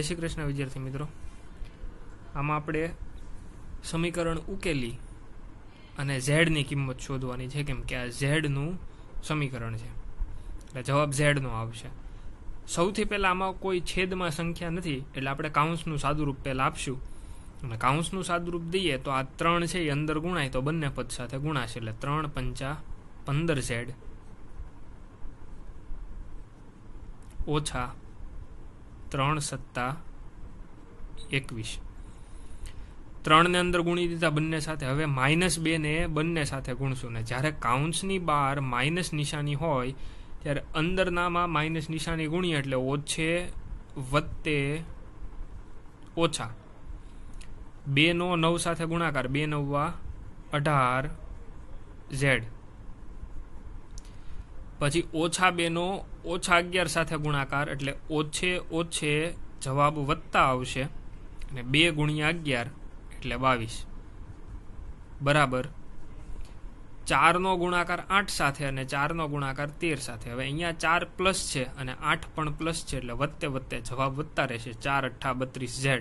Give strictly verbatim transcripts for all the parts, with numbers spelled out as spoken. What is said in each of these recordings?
શ્રી કૃષ્ણ વિદ્યાર્થી મિત્રો, આમાં આપણે સમીકરણ ઉકેલી અને ઝેડની કિંમત શોધવાની છે, કેમ કે આ ઝેડનું સમીકરણ છે એટલે જવાબ ઝેડનો આવશે. સૌથી પહેલાં આમાં કોઈ છેદમાં સંખ્યા નથી એટલે આપણે કાઉન્સનું સાદુરૂપ પહેલાં આપશું અને કાઉન્સનું સાદુરૂપ દઈએ તો આ ત્રણ છે એ અંદર ગુણાય તો બંને પદ સાથે ગુણાશે એટલે ત્રણ પંચા પંદર ઝેડ ઓછા ત્રણ સત્તા એકવીસ. ત્રણને અંદર ગુણી દીધા બંને સાથે. હવે માઇનસ બે ને બંને સાથે ગુણશું ને જ્યારે કાઉન્સની બહાર માઇનસ નિશાની હોય ત્યારે અંદરનામાં માઇનસ નિશાની ગુણીએ એટલે ઓછે વત્તે ઓછા બે નો નવ સાથે ગુણાકાર, બે નવ્વા અઢાર ઝેડ, પછી ઓછા બે નો ઓછા અગિયાર સાથે ગુણાકાર એટલે ઓછે ઓછે જવાબ વત્તા આવશે અને બે ગુણ્યા અગિયાર એટલે બાવીસ બરાબર ચારનો ગુણાકાર આઠ સાથે અને ચારનો ગુણાકાર તેર સાથે. હવે અહીંયા ચાર પ્લસ છે અને આઠ પણ પ્લસ છે એટલે વત્તે વત્તે જવાબ વધતા રહેશે. ચાર અઠ્ઠા બત્રીસ ઝેડ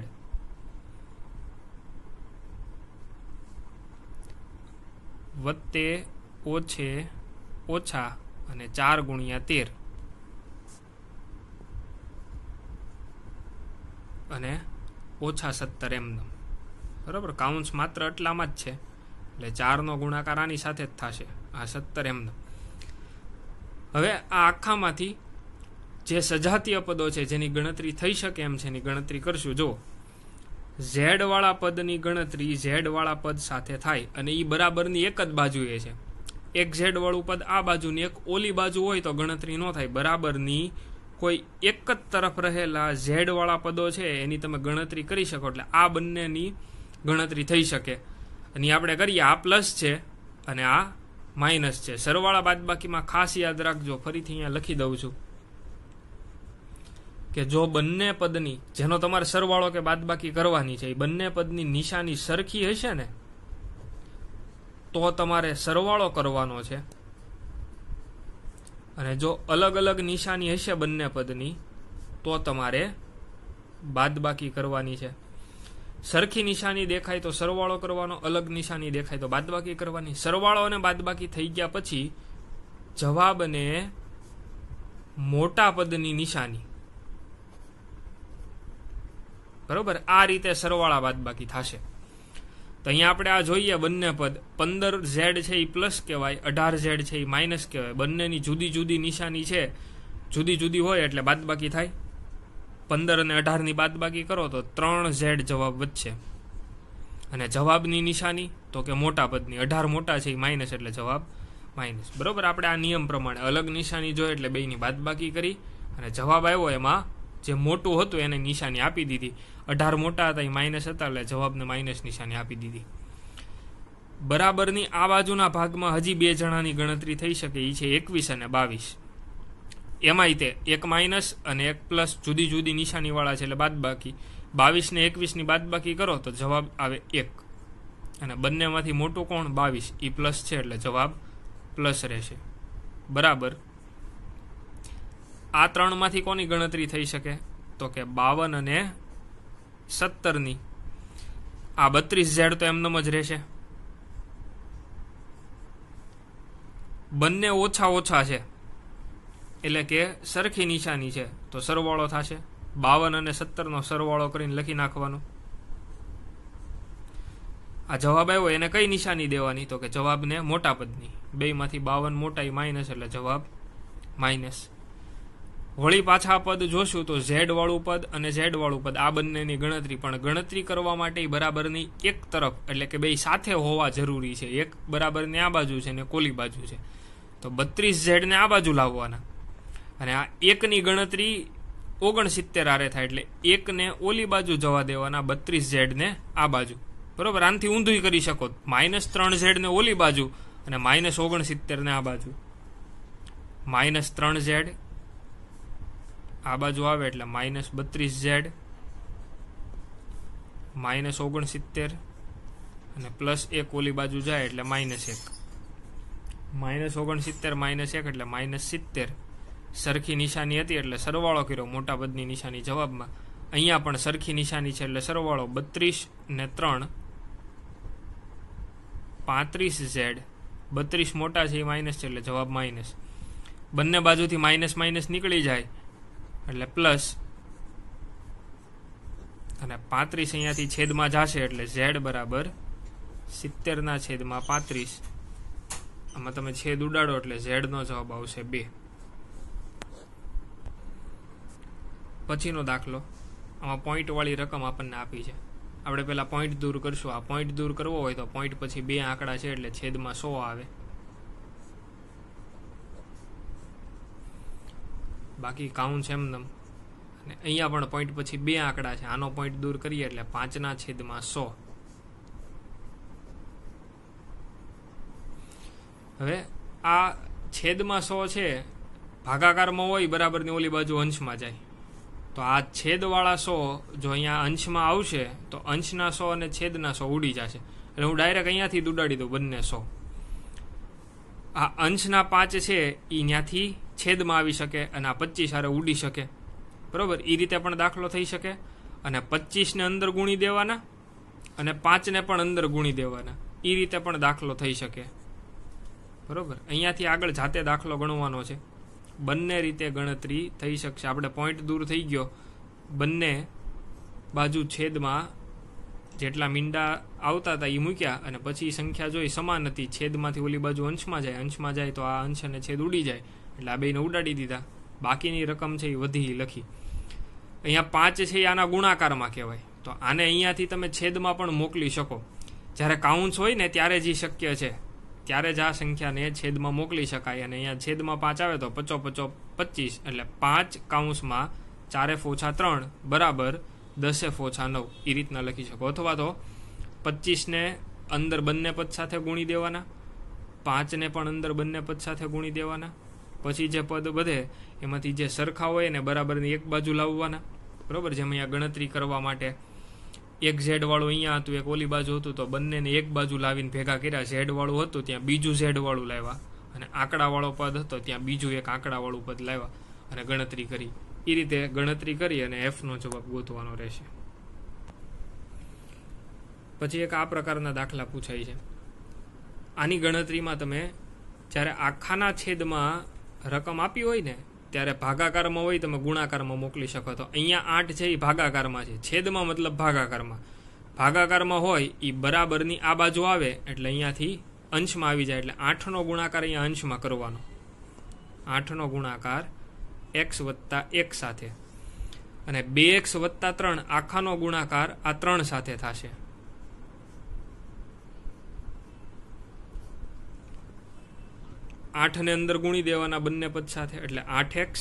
વત્તે ઓછે ઓછા અને ચાર ગુણ્યા તેર અને ઓછા સત્તર એમનેમ બરાબર. કાઉન્સ માત્ર એટલામાં જ છે એટલે ચારનો ગુણાકાર આની સાથે જ થશે, આ સત્તર એમનેમ. હવે આ આખામાંથી જે સજાતીય પદો છે જેની ગણતરી થઈ શકે એમ છે એની ગણતરી કરશું. જો ઝેડ વાળા પદની ગણતરી ઝેડ વાળા પદ સાથે થાય અને એ બરાબરની એક જ બાજુએ છે. એક ઝેડ વાળું પદ આ બાજુની એક ઓલી બાજુ હોય તો ગણતરી ન થાય. બરાબરની કોઈ એક જ તરફ રહેલા ઝેડ વાળા પદો છે એની તમે ગણતરી કરી શકો એટલે આ બંનેની ગણતરી થઈ શકે. અને આપણે કરીએ, આ પ્લસ છે અને આ માઇનસ છે. સરવાળા બાદબાકીમાં ખાસ યાદ રાખજો, ફરીથી અહીંયા લખી દઉં છું કે જો બંને પદની જેનો તમારે સરવાળો કે બાદબાકી કરવાની છે એ બંને પદની નિશાની સરખી હશે ને તો તમારે સરવાળો કરવાનો છે, અને જો અલગ અલગ નિશાની હશે બંને પદની તો તમારે બાદબાકી કરવાની છે. સરખી નિશાની દેખાય તો સરવાળો કરવાનો, અલગ નિશાની દેખાય તો બાદબાકી કરવાની. સરવાળો અને બાદબાકી થઈ ગયા પછી જવાબને મોટા પદની નિશાની બરોબર આ રીતે સરવાળા બાદબાકી થશે. તો અહીંયા આપણે આ જોઈએ બંને પદ પંદર ઝેડ છે એ પ્લસ કહેવાય, અઢાર ઝેડ છે એ માઇનસ કહેવાય. બંનેની જુદી જુદી નિશાની છે, જુદી જુદી હોય એટલે બાદબાકી થાય. પંદર અને અઢારની બાદબાકી કરો તો ત્રણ ઝેડ જવાબ વધશે અને જવાબની નિશાની તો કે મોટા પદની અઢાર મોટા છે એ માઇનસ એટલે જવાબ માઇનસ બરોબર. આપણે આ નિયમ પ્રમાણે અલગ નિશાની જોઈએ એટલે બેની બાદબાકી કરી અને જવાબ આવ્યો એમાં જે મોટું હતું એને નિશાની આપી દીધી. અઢાર મોટા હતા એ માઇનસ હતા એટલે જવાબને માઇનસ નિશાની આપી દીધી. બરાબરની આ બાજુના ભાગમાં હજી બે જણાની ગણતરી થઈ શકે એ છે એકવીસ અને બાવીસ. એમાંય તે એક માઇનસ અને એક પ્લસ જુદી જુદી નિશાનીવાળા છે એટલે બાદબાકી. બાવીસ ને એકવીસની બાદબાકી કરો તો જવાબ આવે એક અને બંનેમાંથી મોટું કોણ? બાવીસ. એ પ્લસ છે એટલે જવાબ પ્લસ રહેશે બરાબર. આ ત્રણમાંથી કોની ગણતરી થઈ શકે તો કે બાવન અને સત્તરની. આ બત્રીસ ઝેડ તો એમનેમ જ રહેશે. બંને ઓછા ઓછા છે એટલે કે સરખી નિશાની છે તો સરવાળો થશે. બાવન અને સત્તરનો સરવાળો કરીને લખી નાખવાનો. આ જવાબ આવ્યો એને કઈ નિશાની દેવાની તો કે જવાબને મોટા પદની. બેમાંથી બાવન મોટા માઇનસ એટલે જવાબ માઇનસ. વળી પાછા પદ જોશું તો ઝેડ વાળું પદ અને ઝેડ વાળું પદ આ બંનેની ગણતરી, પણ ગણતરી કરવા માટે બરાબરની એક તરફ એટલે કે બે સાથે હોવા જરૂરી છે. એક બરાબરની આ બાજુ છે ને કોલી બાજુ છે તો બત્રીસ ઝેડ ને આ બાજુ લાવવાના અને આ એકની ગણતરી ઓગણસિત્તેર આરે થાય એટલે એકને ઓલી બાજુ જવા દેવાના, બત્રીસ ઝેડ ને આ બાજુ બરોબર. આનાથી ઊંધું કરી શકો, માઇનસ ત્રણ ઝેડ ને ઓલી બાજુ અને માઇનસ ઓગણસિત્તેર ને આ બાજુ. માઇનસ ત્રણ ઝેડ આ બાજુ આવે એટલે માઇનસ બત્રીસ ઝેડ માઇનસ ઓગણસિત્તેર અને પ્લસ એક ઓલી બાજુ જાય એટલે માઇનસ એક. માઇનસ ઓગણસિત્તેર માઇનસ એક એટલે માઇનસ સિત્તેર. સરખી નિશાની હતી એટલે સરવાળો કર્યો મોટા પદની નિશાની જવાબમાં અહીંયા પણ સરખી નિશાની છે એટલે સરવાળો બત્રીસ ને ત્રણ પાંત્રીસ ઝેડ. બત્રીસ મોટા છે એ માઇનસ છે એટલે જવાબ માઇનસ. બંને બાજુથી માઇનસ માઇનસ નીકળી જાય એટલે પ્લસ, અને પાંત્રીસ અહીંયાથી છેદમાં જશે એટલે ઝેડ બરાબર સિત્તેરના છેદમાં પાંત્રીસ. આમાં તમે છેદ ઉડાડો એટલે ઝેડ નો જવાબ આવશે બે. પછીનો દાખલો, આમાં પોઈન્ટ વાળી રકમ આપણને આપી છે. આપણે પેલા પોઈન્ટ દૂર કરશું. આ પોઈન્ટ દૂર કરવો હોય તો પોઈન્ટ પછી બે આંકડા છે એટલે છેદમાં સો આવે. બાકી કાઉન્સ એમનેમ. અને અહીંયા પણ પોઈન્ટ પછી બે આંકડા છે. આનો પોઈન્ટ દૂર કરીએ એટલે પાંચના છેદમાં સો. હવે આ છેદમાં સો છે ભાગાકારમાં હોય બરાબરની ઓલી બાજુ અંશમાં જાય. તો આ છેદવાળા સો જો અહીંયા અંશમાં આવશે તો અંશના સો અને છેદના સો ઉડી જશે. એટલે હું ડાયરેક્ટ અહીંયાથી જ ઉડાડી દઉં બંને સો. આ અંશના પાંચ છે એ ત્યાંથી છેદમાં આવી શકે અને આ પચીસ હારે ઉડી શકે. બરોબર, એ રીતે પણ દાખલો થઈ શકે. અને પચીસને અંદર ગુણી દેવાના અને પાંચને પણ અંદર ગુણી દેવાના, એ રીતે પણ દાખલો થઈ શકે. બરોબર, અહીંયાથી આગળ જાતે દાખલો ગણવાનો છે. બંને રીતે ગણતરી થઈ શકશે. આપણે પોઈન્ટ દૂર થઈ ગયો, બંને બાજુ છેદમાં જેટલા મીંડા આવતા હતા એ મૂક્યા અને પછી સંખ્યા જોઈ સમાન હતી. છેદમાંથી ઓલી બાજુ અંશમાં જાય, અંશમાં જાય તો આ અંશ અને છેદ ઉડી જાય એટલે આ બેને ઉડાડી દીધા. બાકીની રકમ છે એ વધી લખી. અહીંયા પાંચ છે એ આના ગુણાકારમાં કહેવાય. તો આને અહીંયાથી તમે છેદમાં પણ મોકલી શકો. જ્યારે કાઉન્સ હોય ને ત્યારે જ શક્ય છે, ત્યારે જ આ સંખ્યાને છેદમાં મોકલી શકાય. અને અહીંયા છેદમાં પાંચ આવે તો પચો પચો પચીસ એટલે પાંચ કાઉન્સમાં ચારે ઓછા ત્રણ બરાબર દસે ઓછા નવ, એ રીતના લખી શકો. અથવા તો પચીસને અંદર બંને પદ સાથે ગુણી દેવાના, પાંચને પણ અંદર બંને પદ સાથે ગુણી દેવાના. પછી જે પદ વધે એમાંથી જે સરખા હોય ને બરાબરની એક બાજુ લાવવાના. બરોબર, જેમ અહીંયા ગણતરી કરવા માટે એક ઝેડ વાળું અહીંયા હતું, એક ઓલી બાજુ હતું, તો બંનેને એક બાજુ લાવીને ભેગા કર્યા. ઝેડ વાળું હતું ત્યાં બીજું ઝેડ વાળું લાવ્યા, અને આંકડા વાળો પદ હતો ત્યાં બીજું એક આંકડા વાળું પદ લાવ્યા અને ગણતરી કરી. એ રીતે ગણતરી કરી અને એફ નો જવાબ ગોતવાનો રહેશે. પછી એક આ પ્રકારના દાખલા પૂછાય છે. આની ગણતરીમાં તમે જ્યારે આખાના છેદમાં રકમ આપી હોય ને ત્યારે ભાગાકારમાં હોય તમે ગુણાકારમાં મોકલી શકો. તો અહીંયા આઠ છે એ ભાગાકારમાં છે, છેદમાં મતલબ ભાગાકારમાં. ભાગાકારમાં હોય એ બરાબરની આ બાજુ આવે એટલે અહીંયાથી અંશમાં આવી જાય. એટલે આઠનો ગુણાકાર અહીંયા અંશમાં કરવાનો. આઠનો ગુણાકાર એક્સ વત્તા એક સાથે, અને બે એક્સ વત્તા ત્રણ આખાનો ગુણાકાર આ ત્રણ સાથે થશે. આઠ ને અંદર ગુણી દેવાના બંને પદ સાથે એટલે આઠ એક્સ,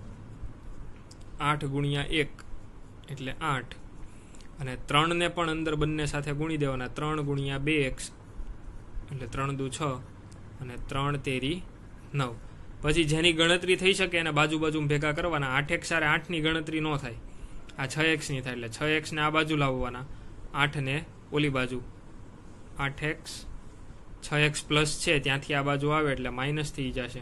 આઠ ગુણ્યા એક એટલે આઠ, અને ત્રણ ને પણ અંદર બંને સાથે ગુણી દેવાના. ત્રણ ગુણ્યા બે એક્સ એટલે ત્રણ દુ છ અને ત્રણ તેરી નવ. પછી જેની ગણતરી થઈ શકે એને બાજુ બાજુ ભેગા કરવાના. આઠ એક્સ સારે આઠની ગણતરી ન થાય, આ છ એક્સની થાય એટલે છ એક્સને આ બાજુ લાવવાના, આઠને ઓલી બાજુ. આઠ એક્સ છ એક્સ પ્લસ છે ત્યાંથી આ બાજુ આવે એટલે માઇનસ થઈ જશે.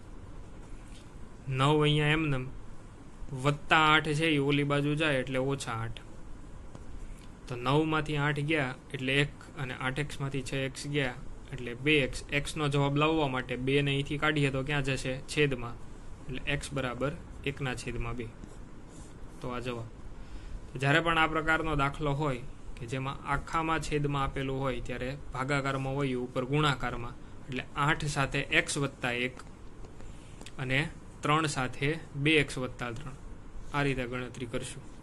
નવ અહીંયા એમને વત્તા આઠ છે એ ઓલી બાજુ જાય એટલે ઓછા આઠ. તો નવ માંથી આઠ ગયા એટલે એક, અને આઠ એક્સ માંથી છ એક્સ ગયા એટલે બે એક્સ. એક્સ નો જવાબ લાવવા માટે બે ને અહીંથી કાઢીએ તો ક્યાં જશે? છેદમાં. એટલે એક્સ બરાબર એકના છેદમાં બે. તો આ જવાબ. જ્યારે પણ આ પ્રકારનો દાખલો હોય કે જેમાં આખામાં છેદમાં આપેલું હોય ત્યારે ભાગાકારમાં હોય ઉપર ગુણાકારમાં, એટલે આઠ સાથે એક્સ વત્તા એક અને ત્રણ સાથે બે એક્સ વત્તા ત્રણ, આ રીતે ગણતરી કરશું.